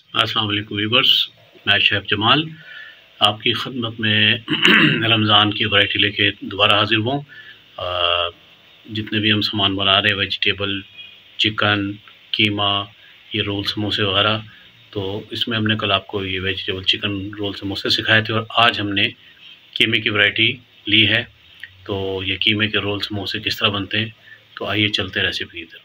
अस्सलाम वालेकुम व्यूअर्स, मैं शेफ़ जमाल आपकी खिदमत में रमज़ान की वैरायटी लेके दोबारा हाज़िर हूँ। जितने भी हम सामान बना रहे हैं, वेजिटेबल, चिकन, कीमा, ये रोल समोसे वगैरह, तो इसमें हमने कल आपको ये वेजिटेबल चिकन रोल समोसे सिखाए थे और आज हमने कीमे की वैरायटी ली है। तो ये कीमे के रोल समोसे किस तरह बनते हैं, तो आइए चलते हैं रेसिपी की तरफ।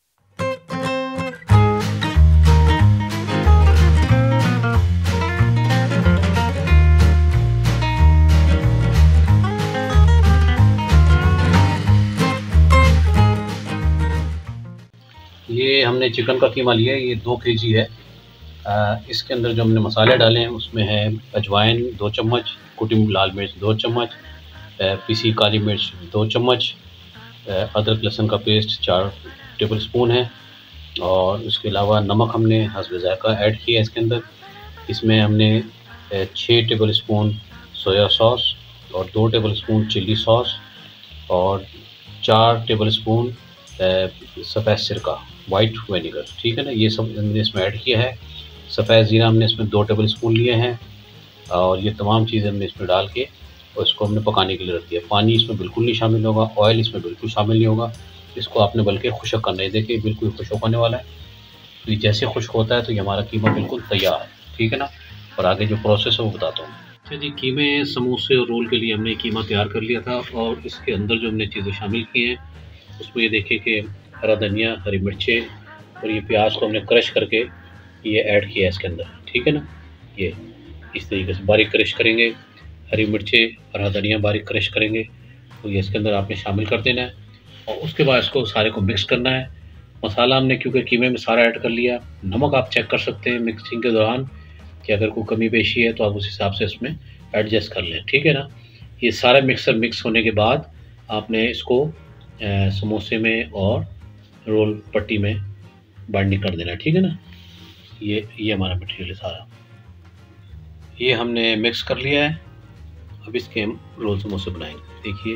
ये हमने चिकन का कीमा लिया है, ये 2 केजी है। इसके अंदर जो हमने मसाले डाले हैं उसमें है अजवाइन 2 चम्मच, कुटी लाल मिर्च 2 चम्मच, पिसी काली मिर्च 2 चम्मच, अदरक लहसुन का पेस्ट 4 टेबल स्पून है और उसके अलावा नमक हमने हस्ब ज़ायक़ा ऐड किया है इसके अंदर। इसमें हमने 6 टेबल स्पून सोया सॉस और 2 टेबल स्पून चिल्ली सॉस और 4 टेबल स्पून सफ़ेद सिरका वाइट विनेगर, ठीक है ना। ये सब हमने इसमें ऐड किया है। सफ़ेद ज़ीरा हमने इसमें 2 टेबल स्पून लिए हैं और ये तमाम चीज़ें हमने इसमें डाल के और इसको हमने पकाने के लिए रख दिया। पानी इसमें बिल्कुल नहीं शामिल होगा, ऑयल इसमें बिल्कुल शामिल नहीं होगा। इसको आपने बल्कि खुश्क करना है। देखिए बिल्कुल खुश्क होने वाला है। तो ये जैसे खुश्क होता है तो ये हमारा कीमा बिल्कुल तैयार है, ठीक है ना। और आगे जो प्रोसेस है वो बताता हूँ। अच्छा जी, कीमे, समोसे और रोल के लिए हमने कीमा तैयार कर लिया था और इसके अंदर जो हमने चीज़ें शामिल की हैं उसमें ये देखिए कि हरा धनिया, हरी मिर्चें और ये प्याज को हमने क्रश करके ये ऐड किया है इसके अंदर, ठीक है ना। ये इस तरीके से बारीक क्रश करेंगे, हरी मिर्चें, हरा धनिया बारीक क्रश करेंगे, तो ये इसके अंदर आपने शामिल कर देना है और उसके बाद इसको सारे को मिक्स करना है। मसाला हमने क्योंकि कीमे में सारा ऐड कर लिया। नमक आप चेक कर सकते हैं मिक्सिंग के दौरान कि अगर कोई कमी पेशी है तो आप उस हिसाब से इसमें एडजस्ट कर लें, ठीक है ना। ये सारा मिक्स होने के बाद आपने इसको समोसे में और रोल पट्टी में बाइंडिंग कर देना है, ठीक है ना। ये हमारा मटेरियल है सारा, ये हमने मिक्स कर लिया है। अब इसके हम रोल समोसे बनाएंगे। देखिए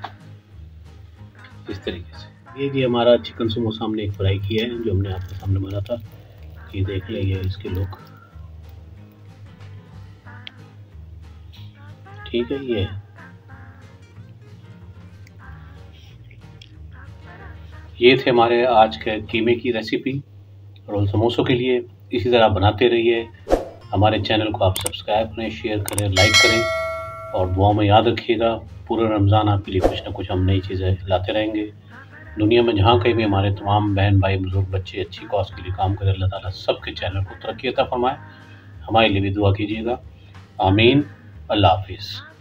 इस तरीके से ये जी हमारा चिकन समोसा हमने एक फ्राई किया है जो हमने आपके सामने बना था। ये देख लें, ये इसके लुक, ठीक है। ये थे हमारे आज के कीमे की रेसिपी रोल समोसों के लिए। इसी तरह बनाते रहिए। हमारे चैनल को आप सब्सक्राइब करें, शेयर करें, लाइक करें और दुआओं में याद रखिएगा। पूरा रमज़ान आपके लिए कुछ ना कुछ हम नई चीज़ें लाते रहेंगे। दुनिया में जहाँ कहीं भी हमारे तमाम बहन भाई बुजुर्ग बच्चे अच्छी कॉज के लिए काम करें, अल्लाह ताला सबके चैनल को तरक्की अता फरमाए। हमारे लिए भी दुआ कीजिएगा। आमीन। अल्लाह हाफिज़।